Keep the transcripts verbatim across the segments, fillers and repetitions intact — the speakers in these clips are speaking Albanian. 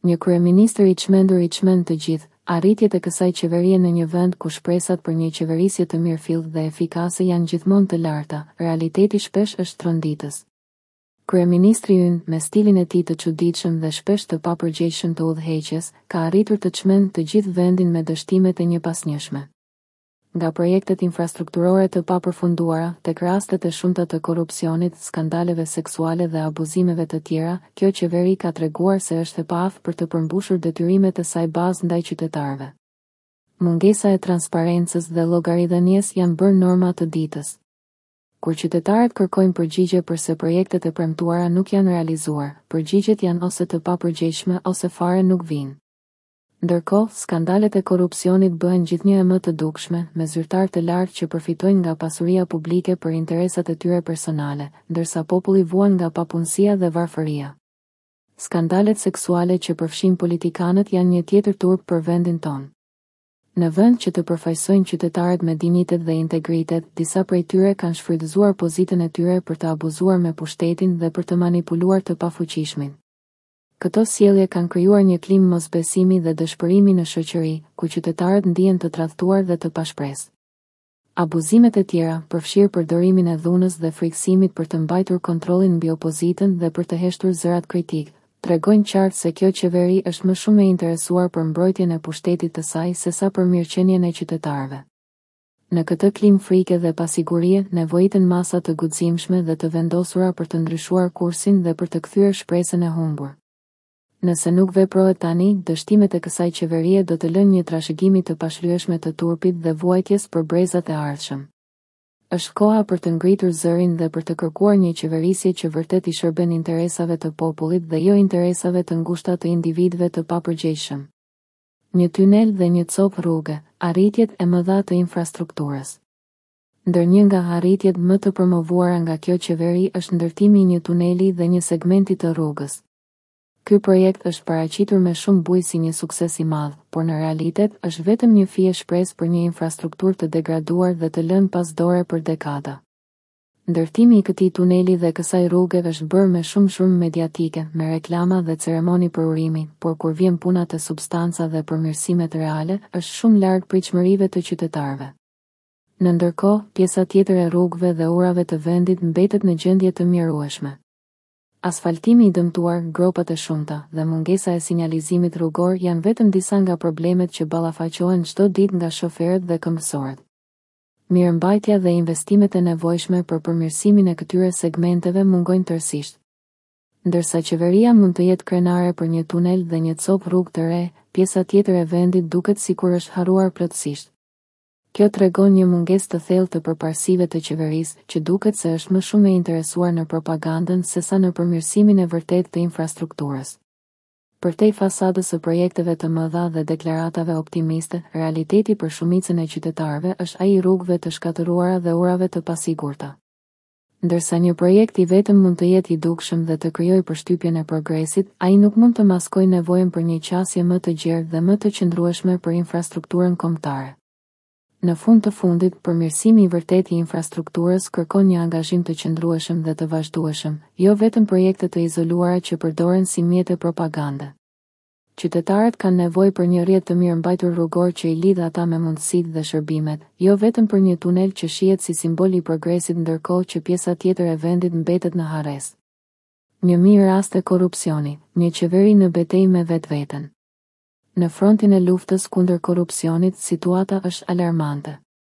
Një kryeministër i çmendur i çmend të gjithë, arritjet e kësaj qeverie në një vend ku shpresat për një qeverisje të mirëfillt dhe efikase janë gjithmonë të larta, realiteti shpesh është tronditës. Kryeministri ynë, me stilin e tij të çuditshëm dhe shpesh të papërgjegjshëm të udhëheqjes, ka arritur të çmend të gjithë vendin me dështimet e njëpasnjëshme. Nga projektet infrastrukturore të papërfunduara, tek rastet e shumta të korrupsionit, skandaleve seksuale dhe abuzimeve të tjera, kjo qeveri ka treguar se është e paaftë për të përmbushur detyrimet e saj bazë ndaj qytetarëve. Mungesa e transparencës dhe llogaridhënies janë bërë norma të ditës. Kur qytetarët kërkojnë përgjigje përse projektet e premtuara nuk janë realizuar, përgjigjet janë ose të papërgjegjshme ose fare nuk vijnë. Ndërkohë, skandalet e korrupsionit bëhen gjithnjë e më të dukshme, me zyrtarë të lartë që përfitojnë nga pasuria publike për interesat e tyre personale, ndërsa populli vuan nga papunësia dhe varfëria. Skandalet seksuale që përfshin politikanët janë një tjetër turp për vendin tonë. Në vend që të përfaqësojnë qytetarët me dinjitet dhe integritet, disa prej tyre kanë shfrytëzuar pozitën e tyre për të abuzuar me pushtetin dhe për të manipuluar të pafuqishmin. Këto sjellje kanë krijuar një klimë mosbesimi dhe dëshpërimi në shoqëri, ku qytetarët ndihen të tradhtuar dhe të pashpresë. Abuzimet e tjera, përfshirë përdorimin e dhunës dhe frikësimit për të mbajtur kontrollin mbi opozitën dhe për të heshtur zërat kritik, tregojnë qartë se kjo qeveri është më shumë e interesuar për mbrojtjen e pushtetit të saj sesa për mirëqenien e qytetarëve. Në këtë klimë frike dhe pasigurie, nevojiten masa të guximshme dhe të vendosura për të ndryshuar kursin dhe për të kthyer shpresën e humbur. Nëse nuk veprohet tani, dështimet e kësaj qeverie do të lënë një trashëgimi të pashlyeshme të turpit dhe vuajtjes për brezat e ardhshëm. Është koha për të ngritur zërin dhe për të kërkuar një qeverisje që vërtet i shërben interesave të popullit dhe jo interesave të ngushta të individëve të papërgjegjshëm. Një tunel dhe një copë rrugë, arritjet e mëdha të infrastrukturës. Ndër një nga arritjet më të promovuara nga kjo qeveri është ndërtimi i një tuneli dhe një segmenti të rrugës. Ky projekt është paraqitur me shumë bujë si një sukses i madh, por në realitet është vetëm një fije shpresë për një infrastrukturë të degraduar dhe të lënë pas dore për dekada. Ndërtimi i këtij tuneli dhe kësaj rruge është bërë me shumë shumë mediatike, me reklama dhe ceremoni për urimin, por kur vjen puna te substanca dhe përmirësimet reale, është shumë larg pritshmërive të qytetarëve. Në ndërkohë, pjesa tjetër e rrugëve dhe urave të vendit mbetet në gjendje të mjerueshme. Asfaltimi i dëmtuar, gropat e shumta dhe mungesa e sinjalizimit rrugor janë vetëm disa nga problemet që ballafaqohen çdo ditë nga shoferët dhe këmbësorët. Mirëmbajtja dhe investimet e nevojshme për përmirësimin e këtyre segmenteve mungojnë tërësisht. Ndërsa qeveria mund të jetë krenare për një tunel dhe një copë rrugë të re, pjesa tjetër e vendit duket sikur është harruar plotësisht. Kjo tregon një mungesë të thellë të përparësive të qeverisë, që duket se është më shumë e interesuar në propagandën sesa në përmirësimin e vërtetë të infrastrukturës. Përtej fasadës së projekteve të mëdha dhe deklaratave optimiste, realiteti për shumicën e qytetarëve është ai i rrugëve të shkatëruara dhe urave të pasigurta. Ndërsa një projekt i vetëm mund të jetë i dukshëm dhe të krijojë përshtypjen e progresit, ai nuk mund të maskojë nevojën për një qasje më të gjerë dhe më të qëndrueshme për infrastrukturën kombëtare. Në fund të fundit, përmirësimi i vërtetë i infrastrukturës kërkon një angazhim të qëndrueshëm dhe të vazhdueshëm, jo vetëm projekte të izoluara që përdoren si mjete propagande. Qytetarët kanë nevojë për një rrjet të mirëmbajtur rrugor që i lidh ata me mundësitë dhe shërbimet, jo vetëm për një tunel që shihet si simbol i progresit ndërkohë që pjesa tjetër e vendit mbetet në harres. Një mirë rast e korrupsioni, një qeveri në betejë me vetveten. Në frontin e luftës kundër korrupsionit, situata është alarmante.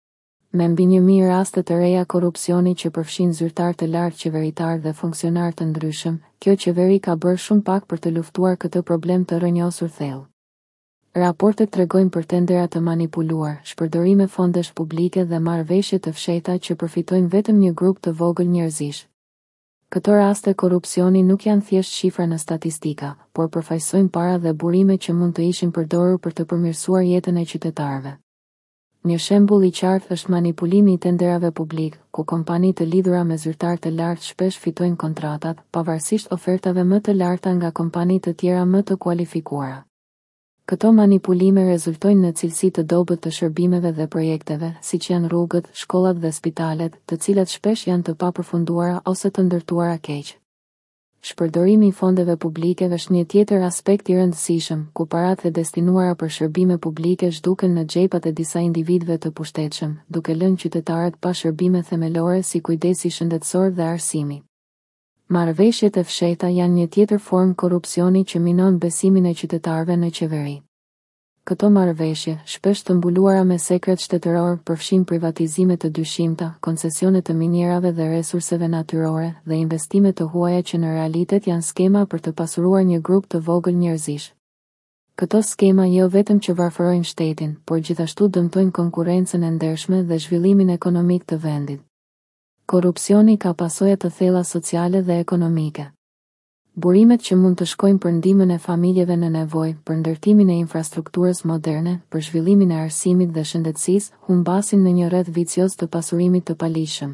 Me mbi një mijë raste të reja korrupsioni që përfshin zyrtar të lartë qeveritar dhe funksionar të ndryshëm, kjo qeveri ka bërë shumë pak për të luftuar këtë problem të rrënjosur thellë. Raportet tregojnë për tendera të manipuluar, shpërdorime fondesh publike dhe marrëveshje të fshehta që përfitojnë vetëm një grup të vogël njerëzish. Këto raste korrupsioni nuk janë thjesht shifra në statistika, por përfaqësojnë para dhe burime që mund të ishin përdorur për të përmirësuar jetën e qytetarëve. Një shembull i qartë është manipulimi i tenderave publik, ku kompani të lidhura me zyrtar të lartë shpesh fitojnë kontratat, pavarësisht ofertave më të larta nga kompani të tjera më të kualifikuara. Këto manipulime rezultojnë në cilësi të dobët të shërbimeve dhe projekteve, siç janë rrugët, shkollat dhe spitalet, të cilat shpesh janë të papërfunduara ose të ndërtuara keq. Shpërdorimi i fondeve publike është një tjetër aspekt i rëndësishëm, ku paratë e destinuara për shërbime publike zhduken në xhepat e disa individëve të pushtetshëm, duke lënë qytetarët pa shërbime themelore si kujdesi shëndetësor dhe arsimi. Marrëveshjet e fshehta janë një tjetër formë korrupsioni që minon besimin e qytetarëve në qeveri. Këto marrëveshje, shpesh të mbuluara me sekret shtetëror, përfshin privatizime të dyshimta, koncesione të minjerave dhe resurseve natyrore dhe investime të huaja që në realitet janë skema për të pasuruar një grup të vogël njerëzish. Këto skema jo vetëm që varfërojnë shtetin, por gjithashtu dëmtojnë konkurrencën e ndershme dhe zhvillimin ekonomik të vendit. Korrupsioni ka pasoja të thella sociale dhe ekonomike. Burimet që mund të shkojnë për ndihmën e familjeve në nevojë, për ndërtimin e infrastrukturës moderne, për zhvillimin e arsimit dhe shëndetësisë, humbasin në një rreth vicioz të pasurimit të palishëm.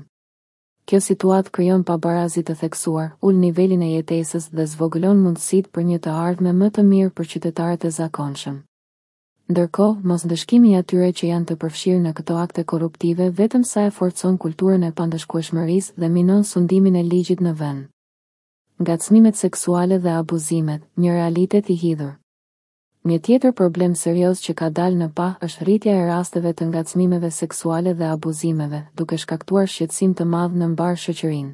Kjo situatë krijon pabarazi të theksuar, ul nivelin e jetesës dhe zvogëlon mundësitë për një të ardhme më të mirë për qytetarët e zakonshëm. Ndërkohë, mosndëshkimi i atyre që janë të përfshirë në këto akte korruptive vetëm sa e forcon kulturën e pandëshkueshmërisë dhe minon sundimin e ligjit në vend. Ngacmimet seksuale dhe abuzimet, një realitet i hidhur. Një tjetër problem serioz që ka dalë në pa është rritja e rasteve të ngacmimeve seksuale dhe abuzimeve, duke shkaktuar shqetësim të madh në mbar shoqërinë.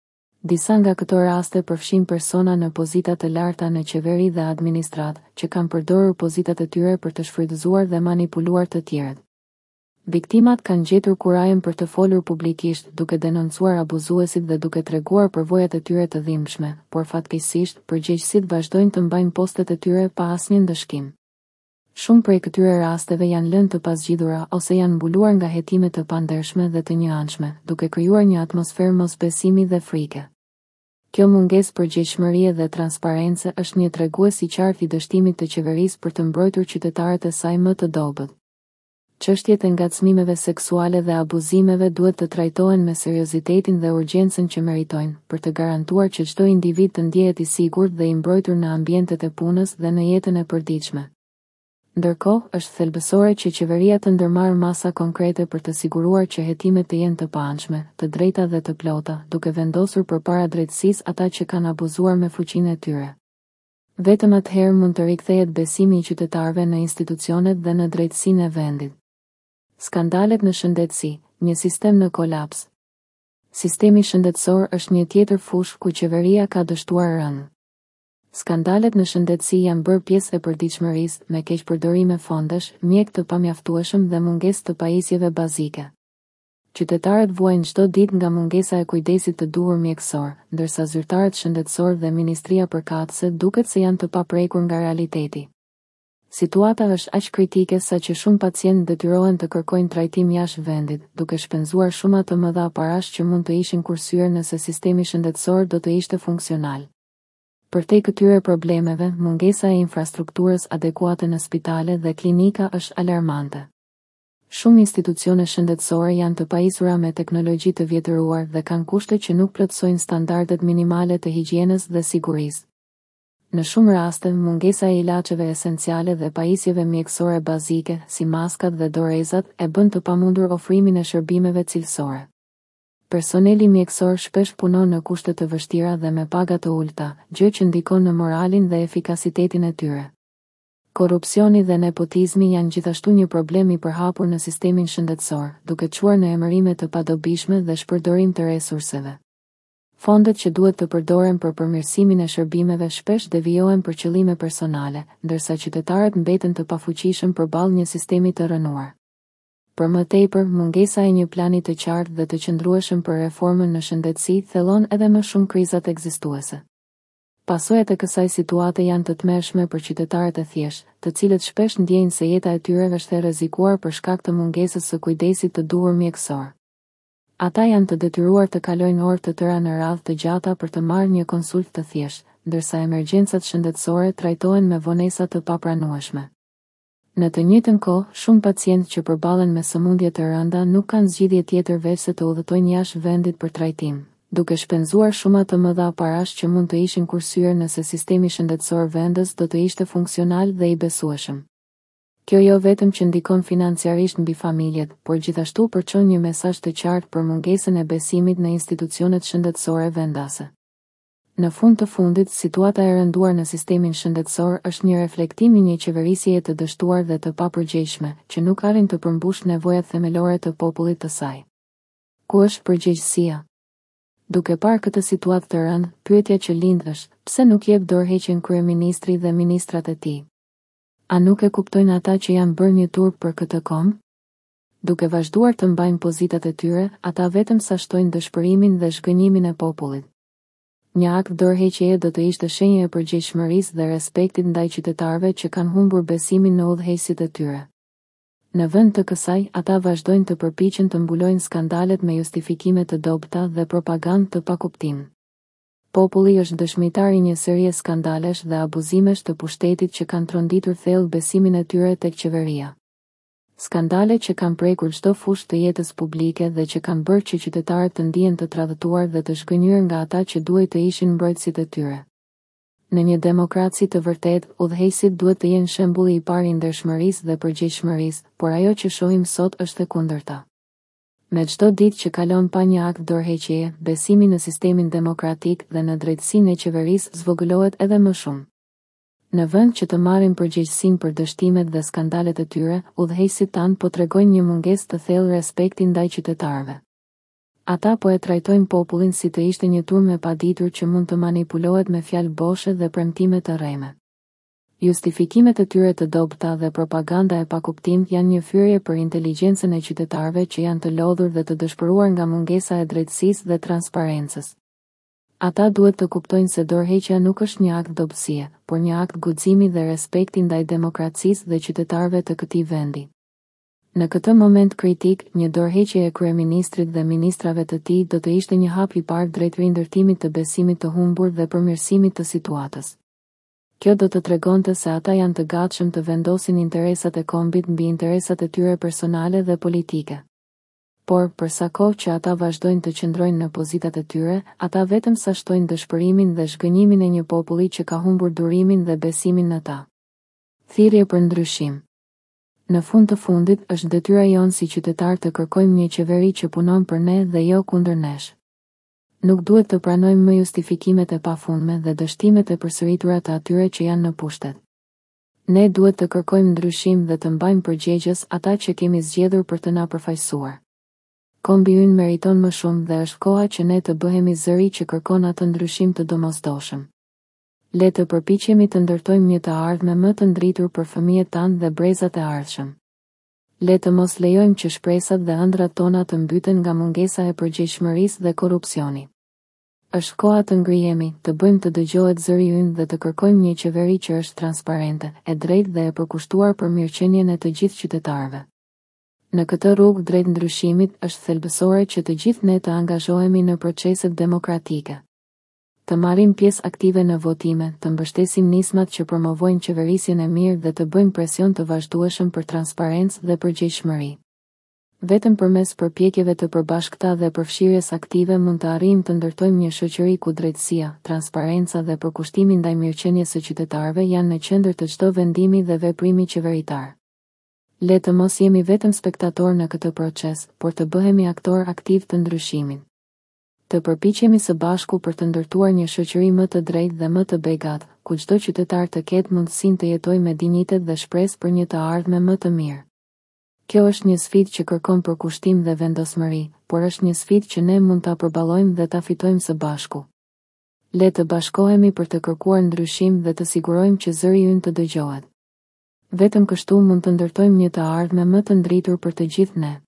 Disa nga këto raste përfshin persona në pozita të larta në qeveri dhe administratë, që kanë përdorur pozitat e tyre për të shfrytëzuar dhe manipuluar të tjerët. Viktimat kanë gjetur kurajën për të folur publikisht, duke denoncuar abuzuesit dhe duke treguar përvojat e tyre të dhimbshme, por fatkeqësisht, përgjegjësit vazhdojnë të mbajnë postet e tyre pa asnjë ndëshkim. Shumë prej këtyre rasteve janë lënë të pasgjidhura ose janë mbuluar nga hetime të pandershme dhe të njëanshme, duke krijuar një atmosferë mosbesimi dhe frike. Kjo mungesë përgjegjshmërie dhe transparence është një tregues i qartë i dështimit të qeverisë për të mbrojtur qytetarët e saj më të dobët. Çështjet e ngacmimeve seksuale dhe abuzimeve duhet të trajtohen me seriozitetin dhe urgjencën që meritojnë, për të garantuar që çdo individ të ndjehet i sigurt dhe i mbrojtur në ambientet e punës dhe në jetën e përditshme. Ndërkohë, është thelbësore që qeveria të ndërmarrë masa konkrete për të siguruar që hetimet të jenë të paanshme, të drejta dhe të plota, duke vendosur përpara drejtësisë ata që kanë abuzuar me fuqinë e tyre. Vetëm atëherë mund të rikthehet besimi i qytetarëve në institucionet dhe në drejtësinë e vendit. Skandalet në shëndetësi, një sistem në kolaps. Sistemi shëndetësor është një tjetër fushë ku qeveria ka dështuar rënd. Skandalet në shëndetësi janë bërë pjesë e përditshmërisë, me keqpërdorime fondesh, mjek të pamjaftueshëm dhe mungesë të pajisjeve bazike. Qytetarët vuajnë çdo ditë nga mungesa e kujdesit të duhur mjekësor, ndërsa zyrtarët shëndetësor dhe Ministria Përkatëse duket se janë të paprekur nga realiteti. Situata është aq kritike sa që shumë pacientë detyrohen të kërkojnë trajtim jashtë vendit, duke shpenzuar shuma të mëdha parash që mund të ishin kursyer nëse sistemi shëndetësor do të ishte funksional. Përtej këtyre problemeve, mungesa e infrastrukturës adekuate në spitale dhe klinika është alarmante. Shumë institucione shëndetësore janë të pajisura me teknologji të vjetëruar dhe kanë kushte që nuk plotësojnë standardet minimale të higjienës dhe sigurisë. Në shumë raste, mungesa e ilaçeve esenciale dhe pajisjeve mjekësore bazike, si maskat dhe dorezat, e bën të pamundur ofrimin e shërbimeve cilësore. Personeli mjekësor shpesh punon në kushte të vështira dhe me paga të ulta, gjë që ndikon në moralin dhe efikasitetin e tyre. Korrupsioni dhe nepotizmi janë gjithashtu një problem i përhapur në sistemin shëndetësor, duke çuar në emërime të padobishme dhe shpërdorim të resurseve. Fondet që duhet të përdoren për përmirësimin e shërbimeve shpesh devijohen për qëllime personale, ndërsa qytetarët mbeten të pafuqishëm përballë një sistemi të rënuar. Për më tepër, mungesa e një plani të qartë dhe të qëndrueshëm për reformën në shëndetësi thellon edhe më shumë krizat ekzistuese. Pasojat e kësaj situate janë të tmerrshme për qytetarët e thjeshtë, të cilët shpesh ndjejnë se jeta e tyre është e rrezikuar për shkak të mungesës së kujdesit të duhur mjekësor. Ata janë të detyruar të kalojnë orë të tëra në radhë të gjata për të marrë një konsult të thjeshtë, ndërsa emergjencat shëndetësore trajtohen me vonesa të papranueshme. Në të njëjtën kohë, shumë pacientë që përballen me sëmundje të rënda nuk kanë zgjidhje tjetër veç se të udhëtojnë jashtë vendit për trajtim, duke shpenzuar shuma të mëdha parash që mund të ishin kursyer nëse sistemi shëndetësor vendës do të ishte funksional dhe i besueshëm. Kjo jo vetëm që ndikon financiarisht mbi familjet, por gjithashtu përçon një mesazh të qartë për mungesën e besimit në institucionet shëndetësore vendase. Në fund të fundit, situata e rënduar në sistemin shëndetësor është një reflektim i një qeverisjeje të dështuar dhe të papërgjegjshme, që nuk arrin të përmbush nevojat themelore të popullit të saj. Ku është përgjegjësia? Duke parë këtë situatë të rëndë, pyetja që lind është, pse nuk jep dorëheqjen kryeministri dhe ministrat e tij? A nuk e kuptojnë ata që janë bërë një turp për këtë kom? Duke vazhduar të mbajnë pozitat e tyre, ata vetëm sa shtojnë dëshpërimin dhe zhgënjimin e popullit. Një akt dorëheqjeje do të ishte shenjë e përgjegjshmërisë dhe respektit ndaj qytetarëve që kanë humbur besimin në udhëheqësit e tyre. Në vend të kësaj, ata vazhdojnë të përpiqen të mbulojnë skandalet me justifikime të dobëta dhe propagandë të pakuptim. Populli është dëshmitar i një serie skandalesh dhe abuzimesh të pushtetit që kanë tronditur thellë besimin e tyre tek qeveria. Skandale që kanë prekur çdo fushë të jetës publike dhe që kanë bërë që qytetarët të ndihen të tradhtuar dhe të zhgënjur nga ata që duhet të ishin mbrojtësit e tyre. Në një demokraci të vërtetë, udhëheqësit duhet të jenë shembulli i parë i ndershmërisë dhe përgjegjshmërisë, por ajo që shohim sot është e kundërta. Me çdo ditë që kalon pa një akt dorëheqjeje, besimi në sistemin demokratik dhe në drejtësinë e qeverisë zvogëlohet edhe më shumë. Në vend që të marrin përgjegjësinë për dështimet dhe skandalet e tyre, udhëheqësit tanë po tregojnë një mungesë të thellë respekti ndaj qytetarëve. Ata po e trajtojnë popullin si të ishte një turm e paditur që mund të manipulohet me fjalë boshe dhe premtime të rreme. Justifikimet e tyre të dobëta dhe propaganda e pakuptim janë një fyrje për inteligjencën e qytetarëve që janë të lodhur dhe të dëshpëruar nga mungesa e drejtësisë dhe transparencës. Ata duhet të kuptojnë se dorëheqja nuk është një akt dobësie, por një akt guximi dhe respekti ndaj demokracisë dhe qytetarëve të këtij vendi. Në këtë moment kritik, një dorëheqje e kryeministrit dhe ministrave të tij do të ishte një hap i parë drejt rindërtimit të besimit të humbur dhe përmirësimit të situatës. Kjo do të tregonte se ata janë të gatshëm të vendosin interesat e kombit mbi interesat e tyre personale dhe politike. Por, për sa kohë që ata vazhdojnë të qëndrojnë në pozitat e tyre, ata vetëm sa shtojnë dëshpërimin dhe zhgënjimin e një populli që ka humbur durimin dhe besimin në ta. Thirrje për ndryshim. Në fund të fundit, është detyra jonë si qytetar të kërkojmë një qeveri që punon për ne dhe jo kundër nesh. Nuk duhet të pranojmë më justifikimet e pafundme dhe dështimet e përsëritura të atyre që janë në pushtet. Ne duhet të kërkojmë ndryshim dhe të mbajmë përgjegjës ata që kemi zgjedhur për të na përfaqësuar. Kombi ynë meriton më shumë dhe është koha që ne të bëhemi zëri që kërkon atë ndryshim të domosdoshëm. Le të përpiqemi të ndërtojmë një të ardhme më të ndritur për fëmijët tanë dhe brezat e ardhshëm. Le të mos lejojmë që shpresat dhe ëndrat tona të mbyten nga mungesa e përgjegjshmërisë dhe korrupsioni. Është koha të ngrihemi, të bëjmë të dëgjohet zëri ynë dhe të kërkojmë një qeveri që është transparente, e drejtë dhe e përkushtuar për mirëqenien e të gjithë qytetarëve. Në këtë rrugë drejt ndryshimit është thelbësore që të gjithë ne të angazhohemi në proceset demokratike. Të marrim pjesë aktive në votime, të mbështesim nismat që promovojnë qeverisjen e mirë dhe të bëjmë presion të vazhdueshëm për transparencë dhe përgjegjshmëri. Vetëm përmes përpjekjeve të përbashkëta dhe përfshirjes aktive mund të arrijmë të ndërtojmë një shoqëri ku drejtësia, transparenca dhe përkushtimi ndaj mirëqenies së qytetarëve janë në qendër të çdo vendimi dhe veprimi qeveritar. Le të mos jemi vetëm spektator në këtë proces, por të bëhemi aktor aktiv të ndryshimit. Të përpiqemi së bashku për të ndërtuar një shoqëri më të drejtë dhe më të begatë, ku çdo qytetar të ketë mundësinë të jetojë me dinjitet dhe shpresë për një të ardhme më të mirë. Kjo është një sfidë që kërkon përkushtim dhe vendosmëri, por është një sfidë që ne mund ta përballojmë dhe ta fitojmë së bashku. Le të bashkohemi për të kërkuar ndryshim dhe të sigurojmë që zëri ynë të dëgjohet. Vetëm kështu mund të ndërtojmë një të ardhme më të ndritur për të gjithë ne.